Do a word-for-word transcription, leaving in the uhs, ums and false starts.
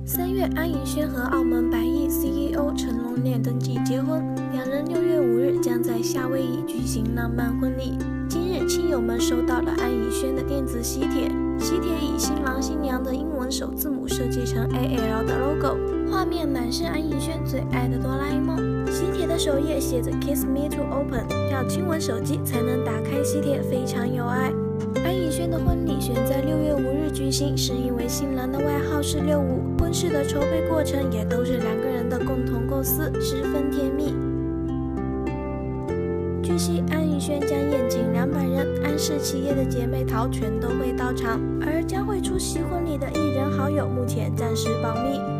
三月，安以轩和澳门百亿 C E O 陈龙烈登记结婚，两人六月五日将在夏威夷举行浪漫婚礼。今日，亲友们收到了安以轩的电子喜帖，喜帖以新郎新娘的英文首字母设计成 A L 的 logo， 画面满是安以轩最爱的哆啦 A 梦。喜帖的首页写着 Kiss me to open， 要亲吻手机才能打开喜帖，非常有爱。安以轩的婚礼选在六月五日举行，是因为新郎的外号是六五，婚事的筹备过程也都是两个人的共同构思，十分甜蜜。据悉，安以轩将宴请两百人，安氏企业的姐妹淘全都会到场，而将会出席婚礼的艺人好友目前暂时保密。